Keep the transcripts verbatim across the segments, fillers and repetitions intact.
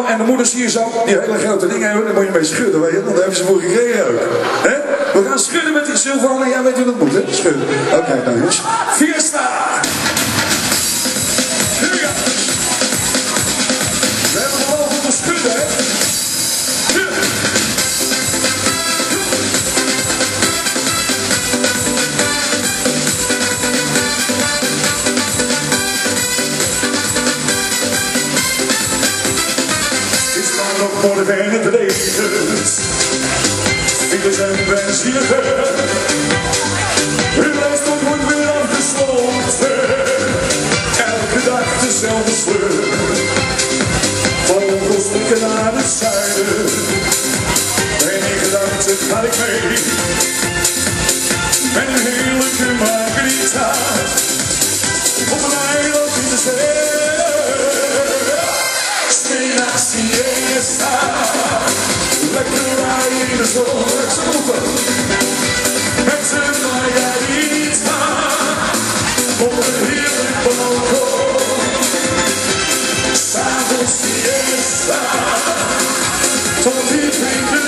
En de moeders hier zo, die hele grote dingen hebben, daar moet je mee schudden, weet je, want daar hebben ze voor gekregen ook. He? We gaan schudden met die Sylvana, jij weet hoe dat moet, hè? Schudden. Oké, okay, nou jongens. Fiesta! Here we go. We hebben gewoon goed te schudden, hè? Nog voor de ventilers, files en benzinever. Hun lijstop wordt weer afgesloten, elke dag dezelfde sleur. Vogels vliegen naar het zuiden, en in gedachten ga ik mee. Met een heerlijke margarita, op een eiland in de zee. Smena siesta, lekker rijden in de zon, met zijn margarita, op een heerlijk balkon. S'avonds siesta, tot diep in de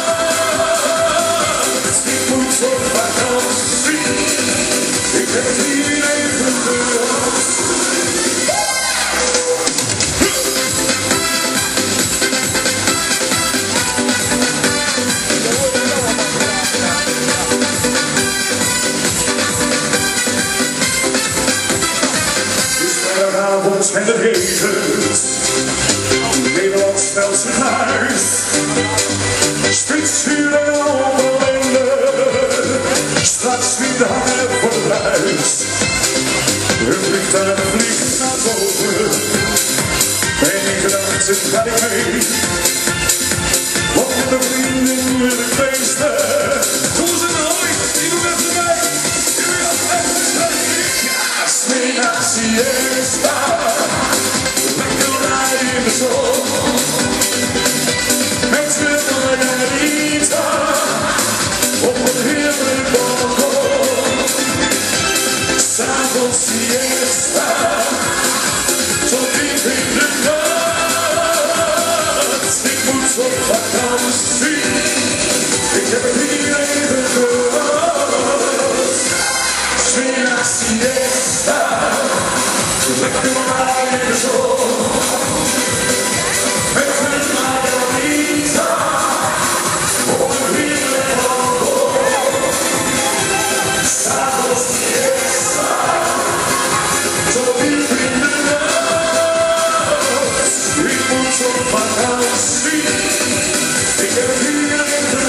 nacht. Ik moet op vakantie, ik heb hier even gewacht. En het regent, Nederland stelt zich uit. Spitsvuur en ellende, straks weer hangen voor de huis. Een vliegtuig vliegt naar boven, en in gedachten ga ik mee. Want met mijn vrienden wil ik feesten. Doe ze nou, ik doe even mee. Smena siesta, lekker rijden in de zon, met z'n margarita, op een heerlijk balkon. S'avonds siesta, tot diep in de nacht. Ik moet op vakantie, ik heb het hier even gehad. Smena siesta, lekker rijden in de zon, met een margarita, op een heerlijk balkon. S'avonds siesta, tot diep in de nacht. Ik moet op vakantie, ik heb het hier even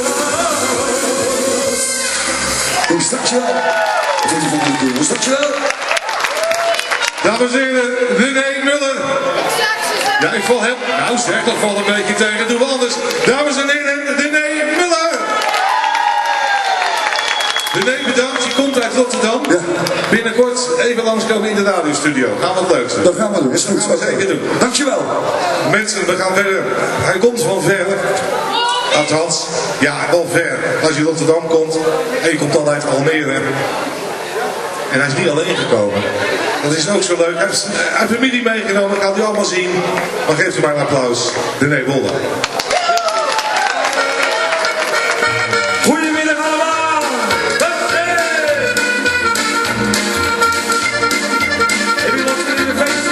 gehad. Hoe staat je wel? Hoe staat je wel? Dames en heren, René Muller. Ja, ik val hem. Nou, zeg, dat valt een beetje tegen. Doen we anders. Dames en heren, René Muller. René, bedankt. Je komt uit Rotterdam. Ja. Binnenkort even langskomen in de radiostudio. Gaan we het leuk zijn. Dat gaan we doen. Is goed. Dat gaan we zeker doen. Dankjewel. Mensen, we gaan verder. Hij komt van ver. Althans, ja, wel ver. Als je Rotterdam komt en je komt dan uit Almere. En hij is niet alleen gekomen. Dat is ook zo leuk. Hij heeft, hij heeft familie meegenomen, ik ga die allemaal zien. Maar geef u maar een applaus. René Wolder. Goedemiddag allemaal. Heb je nog in de feestje?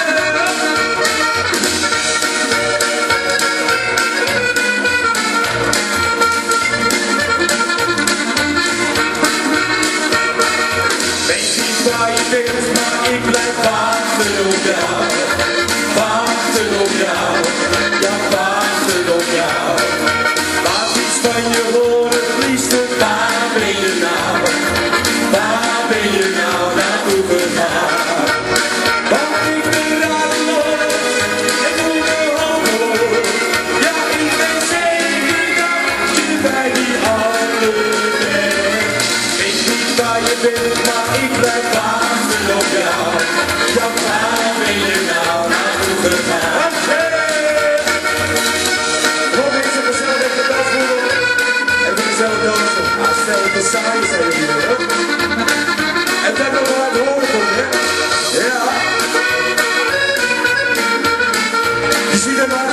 Waar je bent, maar ik blijf wachten op jou. Wachten op jou, ja wachten op jou. Laat iets van je horen, liefste, waar ben je nou? Waar ben je nou, naar vroeger maar. Want ik ben radeloos, ik moet er hoog. Ja, ik ben zeker dat je bij die andere bent. Ik weet waar je bent, maar ik blijf wachten op jou. Ja, waar ben je nou naartoe gegaan?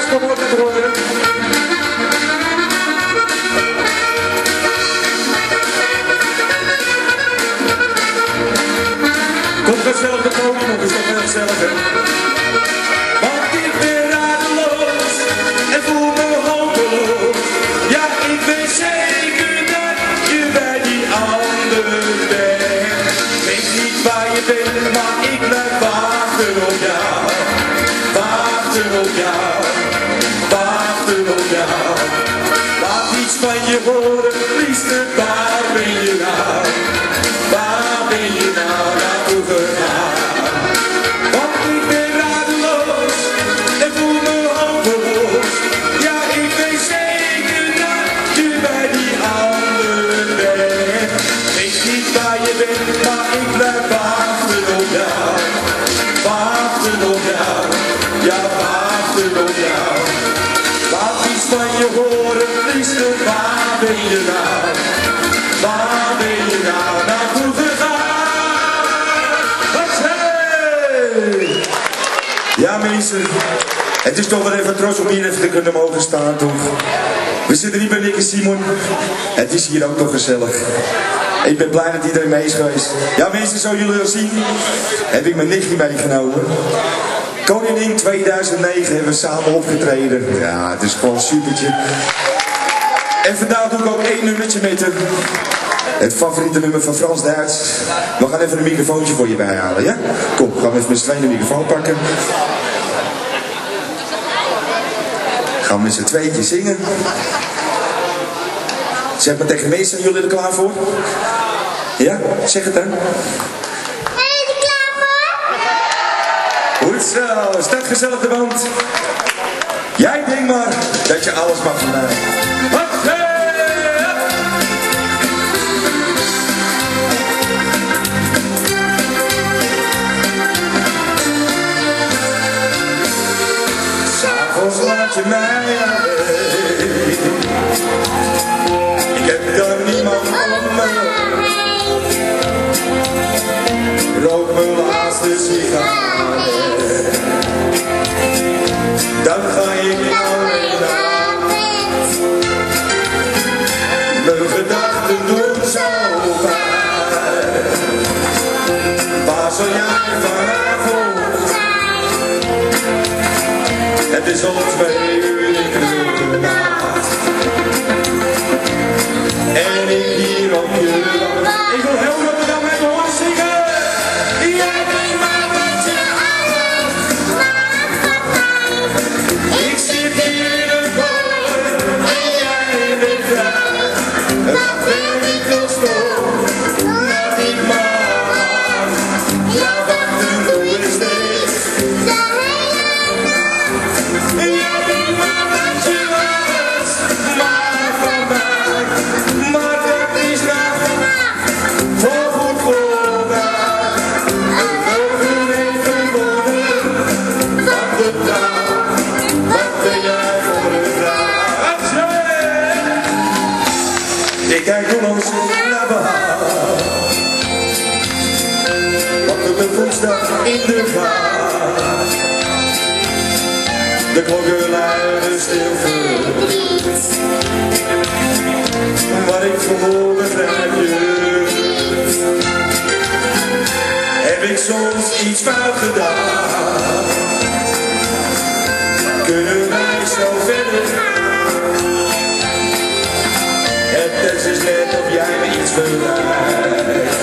kom op met horen. Komt gezellig de podium op, is toch heel gezellig, hè? Want ik ben radeloos en voel me hopeloos. Ja, ik weet zeker dat je bij die ander bent. Weet niet waar je bent, maar ik blijf wachten op jou. Wachten op jou, wachten op jou. Laat iets van je horen, liefste, waar ben je nou? Waar ben je nou naartoe gegaan? Want ik ben radeloos en voel me hopeloos. Ja, ik weet zeker dat je bij die anderen bent. Weet niet waar je bent, maar ik blijf wachten op jou. Wachten op jou, ja, wachten op jou. Laat iets van je horen, liefste, waar ben je nou? Waar ben je nou naartoe gegaan? Hey! Ja mensen, het is toch wel even trots om hier even te kunnen mogen staan toch. We zitten niet bij Nick en Simon, het is hier ook toch gezellig. Ik ben blij dat iedereen mee is geweest. Ja mensen, zoals jullie al zien, heb ik mijn nichtje meegenomen. Koningin tweeduizend negen hebben we samen opgetreden. Ja, het is gewoon een supertje. En vandaag doe ik ook één nummertje met hem. Het favoriete nummer van Frans Duits. We gaan even een microfoontje voor je bijhalen, ja? Kom, gaan we even met z'n tweeën de microfoon pakken. Gaan we met z'n tweetjes zingen. Zeg maar tegen me, zijn jullie er klaar voor? Ja, zeg het dan. Ben je er klaar voor? Goed zo, start gezellig de band. Jij denkt maar dat je alles mag van mij. S'avonds laat je mij alleen. Ik heb dan niemand om me. Rook mijn laatste sigaret. Dan ga ik alleen naar bed. Mijn gedachten doen zo pijn. Waar zal jij vanavond zijn? Het is al twee uur in de nacht. En ik hier op je wacht. Ik wil heel graag dan met me horen zingen. Jij weet maar wat je alles maakt van mij. Ik zit hier in een boot en jij bent vrij. Wat ben ik wel stom dat ik mag. Ja, wachten doe ik steeds. Jij weet maar wat je alles maakt van mij. Maar dat is nou voorgoed voorbij. En over even worden van de taal. Wat ben jij voor een vrouw? Ik kijk door ons naar behaal. Wat op een woensdag in de vaart. De klokken luiden stil verdriet. Wat ik voel begrijp je. Heb ik soms iets fout gedaan? Kunnen wij zo verder gaan? Het is dus net of jij me iets verwijt.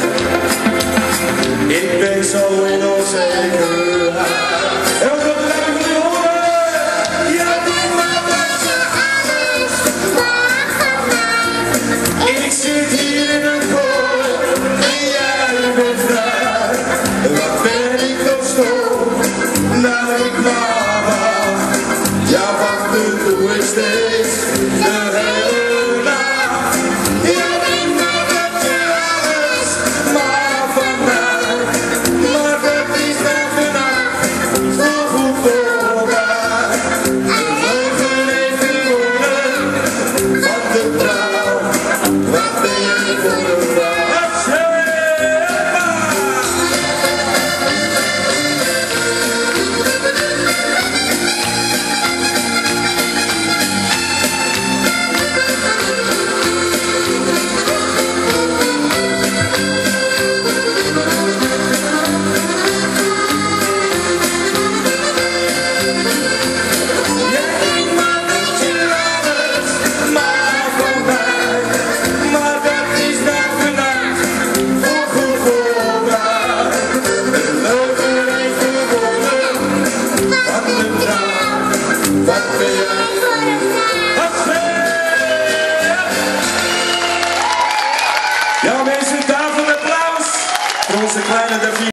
Ik ben zo in onzekerheid. En wat wil ik van je horen? Ja, doe maar wat je alles maakt van mij. Ik zit hier in een kooi en jij bent vrij. Wat ben ik toch stom? Nou, ik maar wacht. Ja, wachten doe ik steeds de hele nacht. Ja, denk maar dat je alles maakt van mij. Maar dat is dan vanavond. bijna de